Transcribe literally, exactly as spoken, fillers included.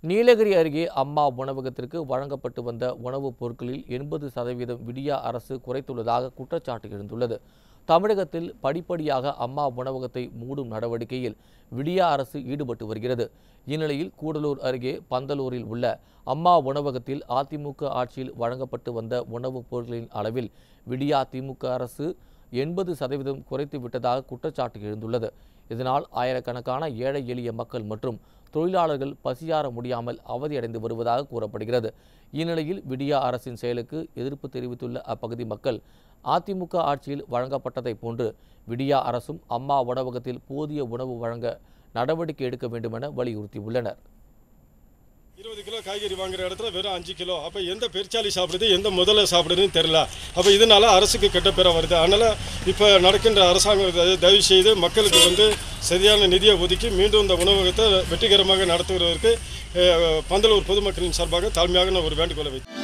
நீலகிரி அருகே அம்மா உணவகத்திற்கு வழங்கப்பட்டு வந்த உணவுப் பொருட்களில் எண்பது சதவீதம் விடியா அரசு குறைத்துள்ளதாக குற்றச்சாட்டு எழுந்துள்ளது. தமிழகத்தில் படிப்படியாக அம்மா உணவகத்தை மூடும் நடவடிக்கையில் விடியா அரசு ஈடுபட்டு வருகிறது. இந்நிலையில் கூடலூர் அருகே பந்தலூரில் உள்ள அம்மா உணவகத்தில் அதிமுக ஆட்சியில் வழங்கப்பட்டு வந்த உணவுப் பொருட்களின் அளவில் விடியா திமுக அரசு எண்பது சதவீதம் குறைத்து விட்டதாக குற்றச்சாட்டு எழுந்துள்ளது. இதனால் ஆயிரக்கணக்கான ஏழை எளிய மக்கள் மற்றும் தொழிலாளர்கள் பசியாற முடியாமல் அவதியடைந்து வருவதாக கூறப்படுகிறது. இந்நிலையில் விடியா அரசின் செயலுக்கு எதிர்ப்பு தெரிவித்துள்ள அப்பகுதி மக்கள் அதிமுக ஆட்சியில் வழங்கப்பட்டதை போன்று விடியா அரசும் அம்மா உணவகத்தில் போதிய உணவு வழங்க நடவடிக்கை எடுக்க வேண்டும் என வலியுறுத்தியுள்ளனர். இருபது கிலோ காய்கறி வாங்குற இடத்துல வெறும் அஞ்சு கிலோ அப்போ எந்த பெருச்சாலி சாப்பிடுது எந்த முதல்ல சாப்பிடுதுன்னு தெரியல. அப்போ இதனால அரசுக்கு கெட்ட பேர வருது. அதனால் இப்போ நடக்கின்ற அரசாங்கம் தயவு செய்து மக்களுக்கு வந்து சரியான நிதியை ஒதுக்கி மீண்டும் இந்த உணவகத்தை வெற்றிகரமாக நடத்துவதற்கு பந்தலூர் பொதுமக்களின் சார்பாக தாழ்மையாக நான் ஒரு வேண்டுகோளை வைத்தேன்.